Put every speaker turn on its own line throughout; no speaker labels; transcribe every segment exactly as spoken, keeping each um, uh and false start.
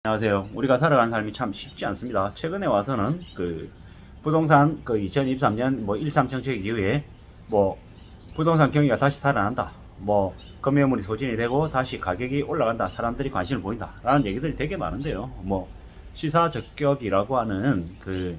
안녕하세요. 우리가 살아가는 삶이 참 쉽지 않습니다. 최근에 와서는 그 부동산 그 이천이십삼 년 뭐 일삼 정책 이후에 뭐 부동산 경기가 다시 살아난다. 뭐 건매물이 소진이 되고 다시 가격이 올라간다. 사람들이 관심을 보인다. 라는 얘기들이 되게 많은데요. 뭐 시사적격이라고 하는 그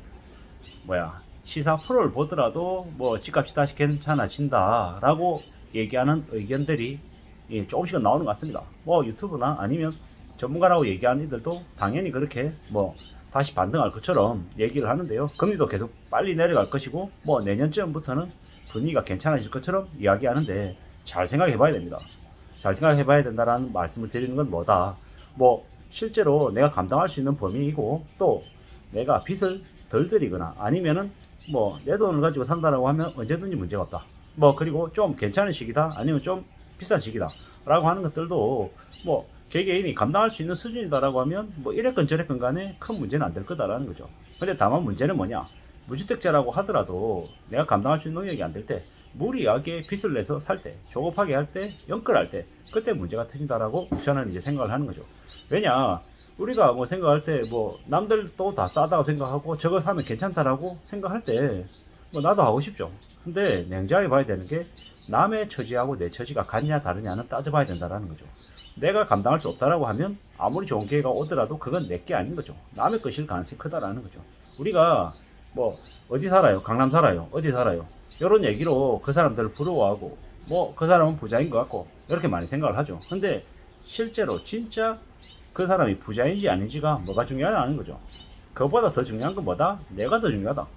뭐야 시사 프로를 보더라도 뭐 집값이 다시 괜찮아진다 라고 얘기하는 의견들이 예, 조금씩은 나오는 것 같습니다. 뭐 유튜브나 아니면 전문가라고 얘기하는 이들도 당연히 그렇게 뭐 다시 반등할 것처럼 얘기를 하는데요. 금리도 계속 빨리 내려갈 것이고 뭐 내년쯤부터는 분위기가 괜찮아질 것처럼 이야기하는데 잘 생각해 봐야 됩니다. 잘 생각해 봐야 된다라는 말씀을 드리는 건 뭐다. 뭐 실제로 내가 감당할 수 있는 범위이고 또 내가 빚을 덜 들이거나 아니면은 뭐 내 돈을 가지고 산다라고 하면 언제든지 문제가 없다. 뭐 그리고 좀 괜찮은 시기다 아니면 좀 비싼 시기다 라고 하는 것들도 뭐 개개인이 감당할 수 있는 수준이다라고 하면 뭐 이랬건 저랬건 간에 큰 문제는 안 될 거다라는 거죠. 근데 다만 문제는 뭐냐, 무주택자라고 하더라도 내가 감당할 수 있는 능력이 안 될 때 무리하게 빚을 내서 살 때, 조급하게 할 때, 영끌할 때 그때 문제가 터진다라고 저는 이제 생각을 하는 거죠. 왜냐, 우리가 뭐 생각할 때 뭐 남들도 다 싸다고 생각하고 저거 사면 괜찮다라고 생각할 때 뭐 나도 하고 싶죠. 근데 냉정하게 봐야 되는 게 남의 처지하고 내 처지가 같냐 다르냐는 따져봐야 된다라는 거죠. 내가 감당할 수 없다라고 하면 아무리 좋은 기회가 오더라도 그건 내 게 아닌 거죠. 남의 것일 가능성이 크다라는 거죠. 우리가 뭐 어디 살아요? 강남 살아요? 어디 살아요? 이런 얘기로 그 사람들을 부러워하고 뭐 그 사람은 부자인 것 같고 이렇게 많이 생각을 하죠. 근데 실제로 진짜 그 사람이 부자인지 아닌지가 뭐가 중요하다는 거죠. 그것보다 더 중요한 건 뭐다? 내가 더 중요하다.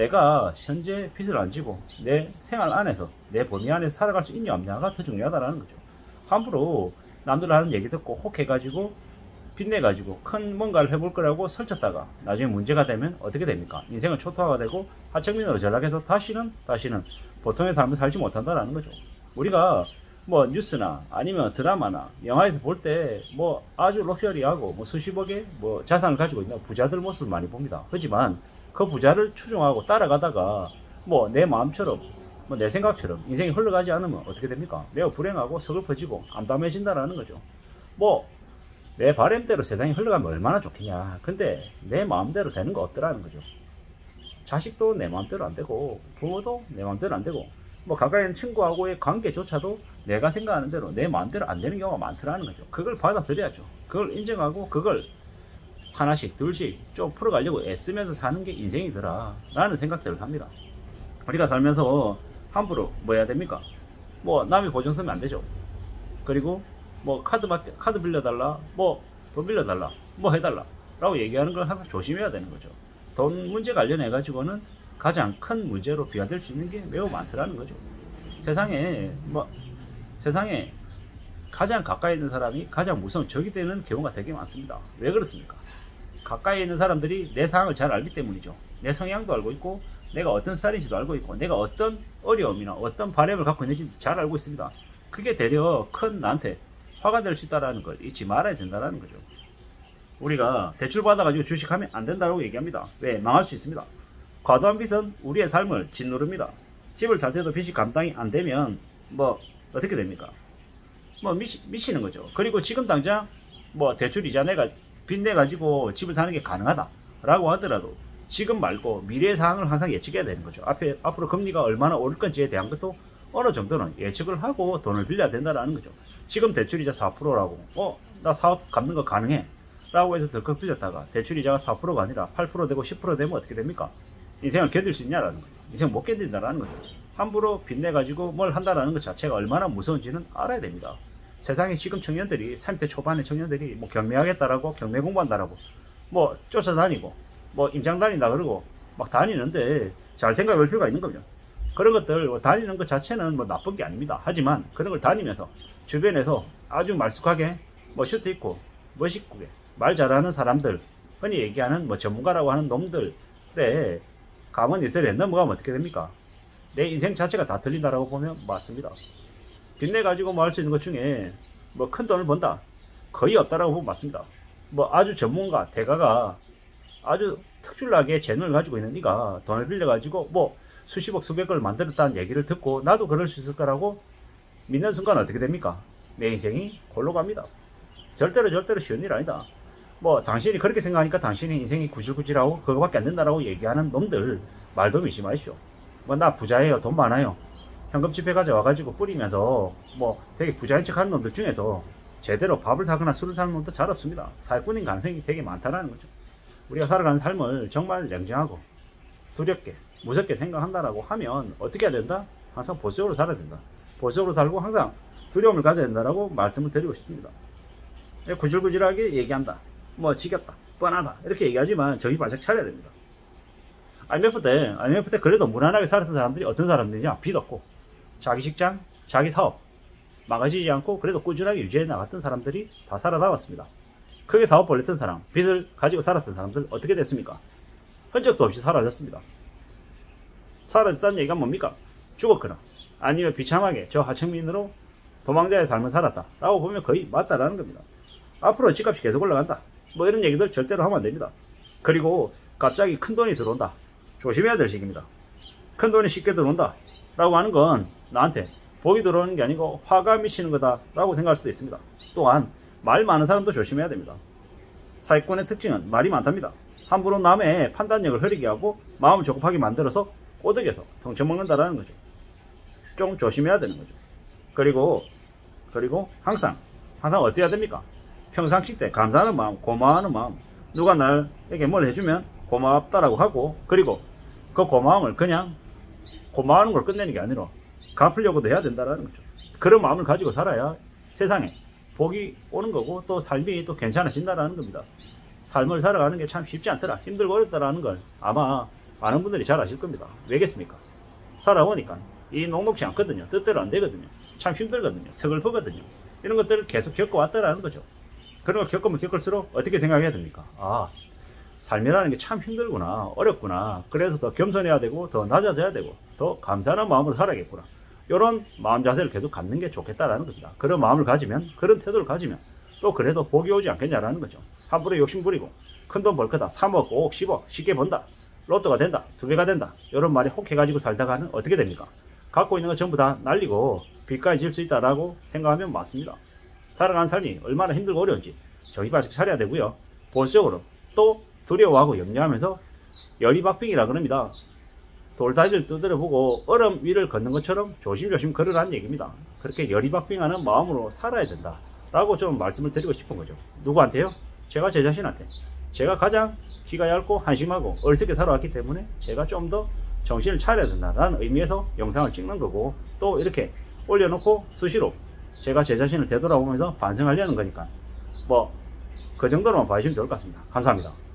내가 현재 빚을 안 지고 내 생활 안에서 내 범위 안에서 살아갈 수 있냐 없냐가 더 중요하다는 거죠. 함부로 남들 하는 얘기 듣고 혹해가지고 빚내가지고 큰 뭔가를 해볼 거라고 설쳤다가 나중에 문제가 되면 어떻게 됩니까? 인생은 초토화가 되고 하청민으로 전락해서 다시는 다시는 보통의 삶을 살지 못한다라는 거죠. 우리가 뭐 뉴스나 아니면 드라마나 영화에서 볼 때 뭐 아주 럭셔리하고 뭐 수십억의 뭐 자산을 가지고 있는 부자들 모습을 많이 봅니다. 하지만 그 부자를 추종하고 따라가다가 뭐 내 마음처럼 뭐 내 생각처럼 인생이 흘러가지 않으면 어떻게 됩니까? 매우 불행하고 서글퍼지고 암담해진다라는 거죠. 뭐 내 바람대로 세상이 흘러가면 얼마나 좋겠냐. 근데 내 마음대로 되는 거 없더라는 거죠. 자식도 내 마음대로 안 되고 부모도 내 마음대로 안 되고 뭐 가까이 있는 친구하고의 관계조차도 내가 생각하는 대로 내 마음대로 안 되는 경우가 많더라는 거죠. 그걸 받아들여야죠. 그걸 인정하고 그걸 하나씩 둘씩 좀 풀어가려고 애쓰면서 사는 게 인생이더라 라는 생각들을 합니다. 우리가 살면서 함부로 뭐 해야 됩니까? 뭐 남이 보증 서면 안 되죠. 그리고 뭐 카드 맡겨, 카드 빌려달라, 뭐 돈 빌려달라, 뭐 해달라 라고 얘기하는 걸 항상 조심해야 되는 거죠. 돈 문제 관련해 가지고는 가장 큰 문제로 비화될 수 있는 게 매우 많더라는 거죠. 세상에 뭐 세상에 가장 가까이 있는 사람이 가장 무서운 적이 되는 경우가 되게 많습니다. 왜 그렇습니까? 가까이 있는 사람들이 내 상황을 잘 알기 때문이죠. 내 성향도 알고 있고 내가 어떤 스타일인지도 알고 있고 내가 어떤 어려움이나 어떤 바램을 갖고 있는지 잘 알고 있습니다. 그게 되려 큰 나한테 화가 될 수 있다는 걸 잊지 말아야 된다는 거죠. 우리가 대출 받아가지고 주식하면 안 된다고 얘기합니다. 왜? 망할 수 있습니다. 과도한 빚은 우리의 삶을 짓누릅니다. 집을 살 때도 빚이 감당이 안 되면 뭐 어떻게 됩니까? 뭐 미치, 미치는 거죠. 그리고 지금 당장 뭐 대출 이자 내가 빚 내가지고 집을 사는 게 가능하다 라고 하더라도 지금 말고 미래의 상황을 항상 예측해야 되는 거죠. 앞에 앞으로 금리가 얼마나 오를 건지에 대한 것도 어느 정도는 예측을 하고 돈을 빌려야 된다라는 거죠. 지금 대출이자 사 퍼센트라고 어 나 사업 갚는 거 가능해 라고 해서 덜컥 빌렸다가 대출이자가 사 퍼센트가 아니라 팔 퍼센트 되고 십 퍼센트 되면 어떻게 됩니까? 인생을 견딜 수 있냐라는 거죠. 인생 못 견딘다라는 거죠. 함부로 빚내가지고 뭘 한다라는 것 자체가 얼마나 무서운지는 알아야 됩니다. 세상에 지금 청년들이 삼십 대 초반의 청년들이 뭐 경매하겠다라고 경매 공부한다라고 뭐 쫓아다니고 뭐 임장 다닌다 그러고 막 다니는데 잘 생각해 볼 필요가 있는 거죠. 그런 것들 뭐 다니는 것 자체는 뭐 나쁜 게 아닙니다. 하지만 그런 걸 다니면서 주변에서 아주 말쑥하게 뭐 슈트 입고 멋있게 말 잘하는 사람들, 흔히 얘기하는 뭐 전문가라고 하는 놈들에 가만히 있으려 넘어가면 어떻게 됩니까? 내 인생 자체가 다 틀린다라고 보면 맞습니다. 빚내 가지고 뭐 할 수 있는 것 중에 뭐 큰 돈을 번다 거의 없다라고 보면 맞습니다. 뭐 아주 전문가 대가가 아주 특출나게 재능을 가지고 있는 네가 돈을 빌려 가지고 뭐 수십억 수백억을 만들었다는 얘기를 듣고 나도 그럴 수 있을 거라고 믿는 순간 어떻게 됩니까? 내 인생이 골로 갑니다. 절대로 절대로 쉬운 일 아니다. 뭐 당신이 그렇게 생각하니까 당신이 인생이 구질구질하고 그거밖에 안 된다라고 얘기하는 놈들 말 좀 잊지 마십시오. 뭐 나 부자예요, 돈 많아요, 현금 지폐 가져와가지고 뿌리면서 뭐 되게 부자인 척 하는 놈들 중에서 제대로 밥을 사거나 술을 사는 놈도 잘 없습니다. 사기꾼인 가능성이 되게 많다라는 거죠. 우리가 살아가는 삶을 정말 냉정하고 두렵게 무섭게 생각한다라고 하면 어떻게 해야 된다? 항상 보수적으로 살아야 된다. 보수적으로 살고 항상 두려움을 가져야 된다라고 말씀을 드리고 싶습니다. 구질구질하게 얘기한다, 뭐 지겹다, 뻔하다 이렇게 얘기하지만 정신 바짝 차려야 됩니다. 아이엠에프 때 아이엠에프 때 그래도 무난하게 살았던 사람들이 어떤 사람들이냐? 빚 없고 자기 직장, 자기 사업 망가지지 않고 그래도 꾸준하게 유지해 나갔던 사람들이 다 살아남았습니다. 크게 사업 벌렸던 사람, 빚을 가지고 살았던 사람들 어떻게 됐습니까? 흔적도 없이 사라졌습니다. 사라졌다는 얘기가 뭡니까? 죽었거나 아니면 비참하게 저 하층민으로 도망자의 삶을 살았다 라고 보면 거의 맞다라는 겁니다. 앞으로 집값이 계속 올라간다, 뭐 이런 얘기들 절대로 하면 안 됩니다. 그리고 갑자기 큰돈이 들어온다, 조심해야 될 시기입니다. 큰돈이 쉽게 들어온다 라고 하는 건 나한테 복이 들어오는 게 아니고 화가 미치는 거다 라고 생각할 수도 있습니다. 또한 말 많은 사람도 조심해야 됩니다. 사기꾼의 특징은 말이 많답니다. 함부로 남의 판단력을 흐리게 하고 마음을 조급하게 만들어서 꼬드겨서 덩쳐먹는다라는 거죠. 좀 조심해야 되는 거죠. 그리고 그리고 항상 항상 어떻게 해야 됩니까? 평상시 때 감사하는 마음, 고마워하는 마음, 누가 나에게 뭘 해주면 고맙다라고 하고, 그리고 그 고마움을 그냥 고마워하는 걸 끝내는 게 아니라 갚으려고도 해야 된다는 거죠. 그런 마음을 가지고 살아야 세상에 복이 오는 거고 또 삶이 또 괜찮아진다라는 겁니다. 삶을 살아가는 게 참 쉽지 않더라, 힘들고 어렵다라는 걸 아마 많은 분들이 잘 아실 겁니다. 왜겠습니까? 살아보니까 이 녹록지 않거든요. 뜻대로 안 되거든요. 참 힘들거든요. 서글프거든요. 이런 것들을 계속 겪어왔다라는 거죠. 그런 걸 겪으면 겪을수록 어떻게 생각해야 됩니까? 아, 삶이라는 게 참 힘들구나, 어렵구나, 그래서 더 겸손해야 되고 더 낮아져야 되고 더 감사한 마음으로 살아야겠구나, 이런 마음 자세를 계속 갖는 게 좋겠다라는 겁니다. 그런 마음을 가지면, 그런 태도를 가지면 또 그래도 복이 오지 않겠냐라는 거죠. 함부로 욕심 부리고 큰돈 벌 거다, 삼억, 오억, 십억 쉽게 번다, 로또가 된다, 두 배가 된다, 이런 말이 혹해가지고 살다가는 어떻게 됩니까? 갖고 있는 거 전부 다 날리고 빚까지 질 수 있다라고 생각하면 맞습니다. 살아가는 삶이 얼마나 힘들고 어려운지 정신 바짝 차려야 되고요. 보수적으로 또 두려워하고 염려하면서 열이박빙이라 그럽니다. 돌다리를 두드려보고 얼음 위를 걷는 것처럼 조심조심 걸으라는 얘기입니다. 그렇게 열이박빙하는 마음으로 살아야 된다 라고 좀 말씀을 드리고 싶은 거죠. 누구한테요? 제가 제 자신한테. 제가 가장 귀가 얇고 한심하고 얼스게 살아왔기 때문에 제가 좀 더 정신을 차려야 된다라는 의미에서 영상을 찍는 거고, 또 이렇게 올려놓고 수시로 제가 제 자신을 되돌아보면서 반성하려는 거니까 뭐 그 정도로만 봐주시면 좋을 것 같습니다. 감사합니다.